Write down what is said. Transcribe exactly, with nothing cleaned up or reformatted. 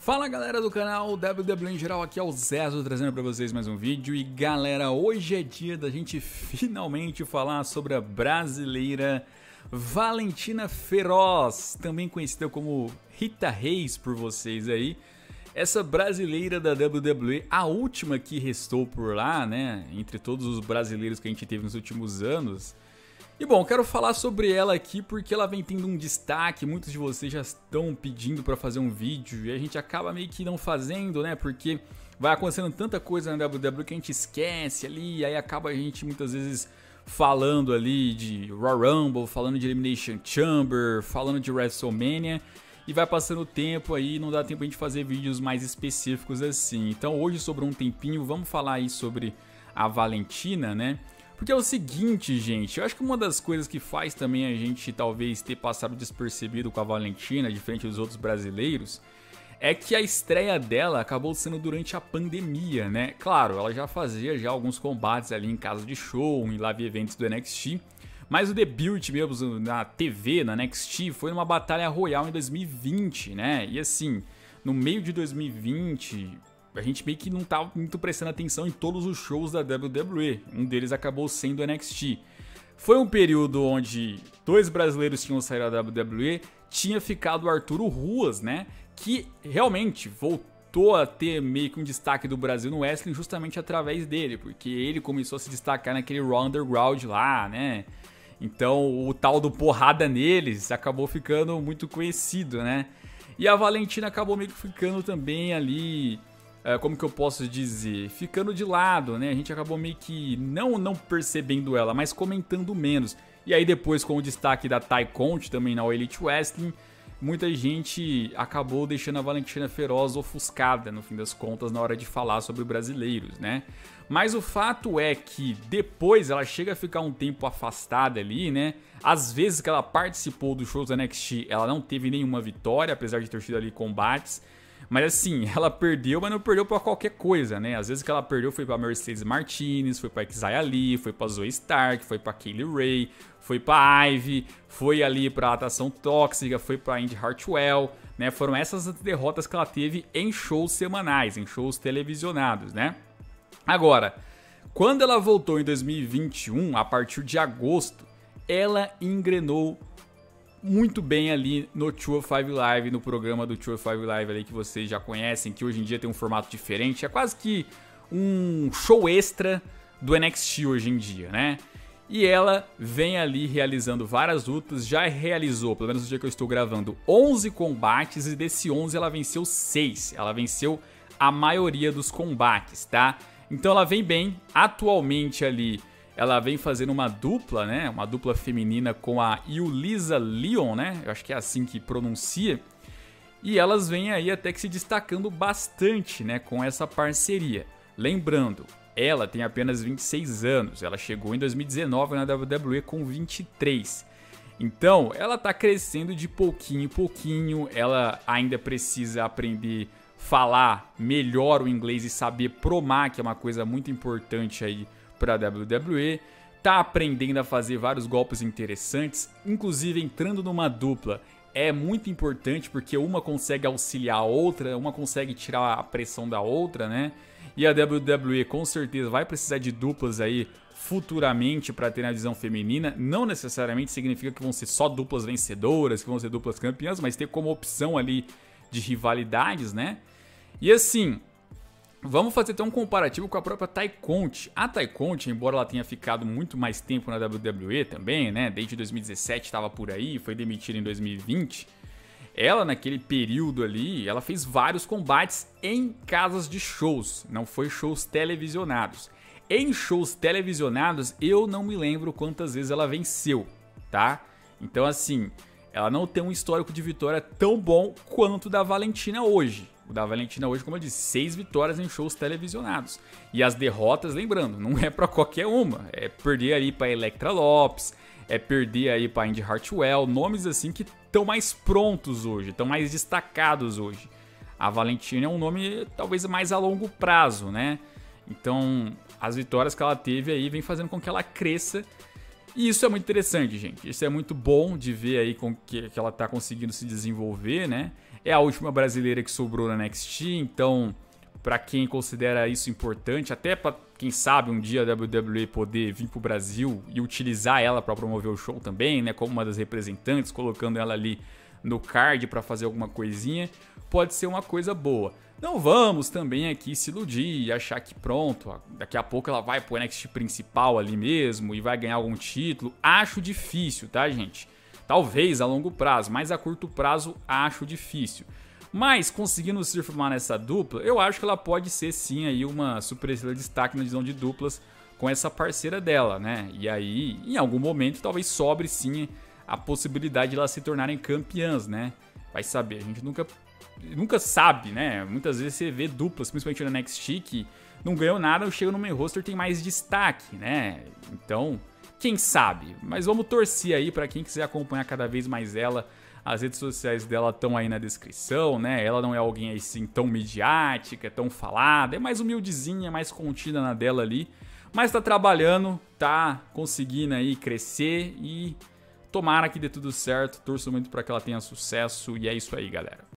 Fala galera do canal W W E em geral, aqui é o Zezo trazendo pra vocês mais um vídeo. E galera, hoje é dia da gente finalmente falar sobre a brasileira Valentina Feroz, também conhecida como Rita Reis por vocês aí. Essa brasileira da W W E, a última que restou por lá, né, entre todos os brasileiros que a gente teve nos últimos anos. E bom, quero falar sobre ela aqui porque ela vem tendo um destaque, muitos de vocês já estão pedindo para fazer um vídeo e a gente acaba meio que não fazendo, né, porque vai acontecendo tanta coisa na W W E que a gente esquece ali, e aí acaba a gente muitas vezes falando ali de Royal Rumble, falando de Elimination Chamber, falando de WrestleMania, e vai passando o tempo aí, não dá tempo a gente fazer vídeos mais específicos assim. Então hoje, sobrou um tempinho, vamos falar aí sobre a Valentina, né? Porque é o seguinte, gente, eu acho que uma das coisas que faz também a gente talvez ter passado despercebido com a Valentina, diferente dos outros brasileiros, é que a estreia dela acabou sendo durante a pandemia, né? Claro, ela já fazia já alguns combates ali em casa de show, em live eventos do N X T, mas o debut mesmo na T V, na N X T, foi numa batalha royal em dois mil e vinte, né? E assim, no meio de dois mil e vinte... a gente meio que não estava muito prestando atenção em todos os shows da W W E. Um deles acabou sendo o N X T. Foi um período onde dois brasileiros tinham saído da W W E, tinha ficado o Arturo Ruas, né? Que realmente voltou a ter meio que um destaque do Brasil no wrestling justamente através dele, porque ele começou a se destacar naquele Raw Underground lá, né? Então o tal do porrada neles acabou ficando muito conhecido, né? E a Valentina acabou meio que ficando também ali... como que eu posso dizer, ficando de lado, né? A gente acabou meio que não, não percebendo ela, mas comentando menos. E aí depois, com o destaque da Tay Conti também na Elite Wrestling, muita gente acabou deixando a Valentina Feroz ofuscada, no fim das contas, na hora de falar sobre brasileiros, né? Mas o fato é que depois ela chega a ficar um tempo afastada ali, né? Às vezes que ela participou dos shows da N X T, ela não teve nenhuma vitória, apesar de ter tido ali combates. Mas assim, ela perdeu, mas não perdeu pra qualquer coisa, né? Às vezes que ela perdeu foi pra Mercedes Martinez, foi pra Xia Li, foi pra Zoe Stark, foi pra Kaylee Ray, foi pra Ivy, foi ali pra Atração Tóxica, foi pra Indy Hartwell, né? Foram essas as derrotas que ela teve em shows semanais, em shows televisionados, né? Agora, quando ela voltou em dois mil e vinte e um, a partir de agosto, ela engrenou muito bem ali no duzentos e cinco Live, no programa do duzentos e cinco Live ali que vocês já conhecem, que hoje em dia tem um formato diferente, é quase que um show extra do N X T hoje em dia, né? E ela vem ali realizando várias lutas, já realizou, pelo menos no dia que eu estou gravando, onze combates, e desse onze ela venceu seis, ela venceu a maioria dos combates, tá? Então ela vem bem, atualmente ali... ela vem fazendo uma dupla, né? Uma dupla feminina com a Yulisa Leon, né? Eu acho que é assim que pronuncia. E elas vêm aí até que se destacando bastante, né? Com essa parceria. Lembrando, ela tem apenas vinte e seis anos. Ela chegou em dois mil e dezenove na W W E com vinte e três. Então, ela tá crescendo de pouquinho em pouquinho. Ela ainda precisa aprender a falar melhor o inglês e saber promar, que é uma coisa muito importante aí para a W W E, tá aprendendo a fazer vários golpes interessantes, inclusive entrando numa dupla é muito importante porque uma consegue auxiliar a outra, uma consegue tirar a pressão da outra, né? E a W W E com certeza vai precisar de duplas aí futuramente para ter na divisão feminina. Não necessariamente significa que vão ser só duplas vencedoras, que vão ser duplas campeãs, mas ter como opção ali de rivalidades, né? E assim, vamos fazer até um comparativo com a própria Tay Conti. A Tay Conti, embora ela tenha ficado muito mais tempo na W W E também, né? Desde dois mil e dezessete estava por aí, foi demitida em dois mil e vinte. Ela, naquele período ali, ela fez vários combates em casas de shows, não foi shows televisionados. Em shows televisionados, eu não me lembro quantas vezes ela venceu, tá? Então, assim, ela não tem um histórico de vitória tão bom quanto o da Valentina hoje. O da Valentina hoje, como eu disse, seis vitórias em shows televisionados. E as derrotas, lembrando, não é pra qualquer uma. É perder aí pra Elektra Lopes, é perder aí pra Indy Hartwell, nomes assim que estão mais prontos hoje, estão mais destacados hoje. A Valentina é um nome talvez mais a longo prazo, né? Então, as vitórias que ela teve aí vem fazendo com que ela cresça. E isso é muito interessante, gente. Isso é muito bom de ver aí com que, que ela tá conseguindo se desenvolver, né? É a última brasileira que sobrou na N X T, então, pra quem considera isso importante, até pra quem sabe um dia a W W E poder vir pro Brasil e utilizar ela pra promover o show também, né? Como uma das representantes, colocando ela ali no card pra fazer alguma coisinha, pode ser uma coisa boa. Não vamos também aqui se iludir e achar que pronto, daqui a pouco ela vai pro N X T principal ali mesmo e vai ganhar algum título. Acho difícil, tá, gente? Talvez a longo prazo, mas a curto prazo acho difícil. Mas conseguindo se firmar nessa dupla, eu acho que ela pode ser sim aí uma super estrela de destaque na divisão de duplas com essa parceira dela, né? E aí, em algum momento, talvez sobre sim a possibilidade de elas se tornarem campeãs, né? Vai saber, a gente nunca, nunca sabe, né? Muitas vezes você vê duplas, principalmente na N X T, que não ganhou nada, chega no main roster tem mais destaque, né? Então, quem sabe? Mas vamos torcer aí para quem quiser acompanhar cada vez mais ela. As redes sociais dela estão aí na descrição, né? Ela não é alguém assim tão midiática, tão falada, é mais humildezinha, mais contida na dela ali. Mas tá trabalhando, tá conseguindo aí crescer e tomara que dê tudo certo. Torço muito para que ela tenha sucesso e é isso aí, galera.